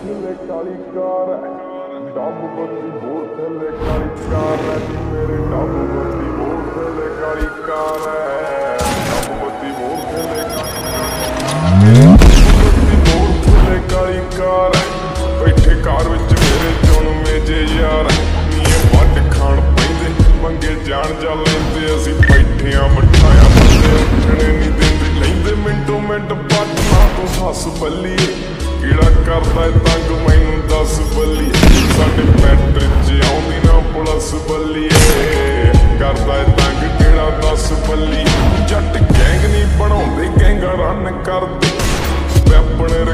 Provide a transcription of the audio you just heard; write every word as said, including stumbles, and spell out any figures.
थले काली car dub बत्ती बोल थले काली कार नी मेरे डब बत्ती बोल थले काली कार डब बत्ती बोल थले बत्ती बोल थले काली कार बैठे कार विच मेरे चुन मेजे यार नी वड खाण पैंदे मंगे जान जा लेंदे असीं बैठे आ मठाया बंदे उठणे नहीं देंदे लैंदे मिंटो मिंट पटना तो हस बल्लीए कीड़ा करदा तंग मैनू दस बल्लीए साडे पैंट च आउंदी ना पुलिस बल्लीए करदा तंग कीड़ा दस बल्लीए जट गैंग नहीं बनाउंदे गैंगा रन करदे वैपन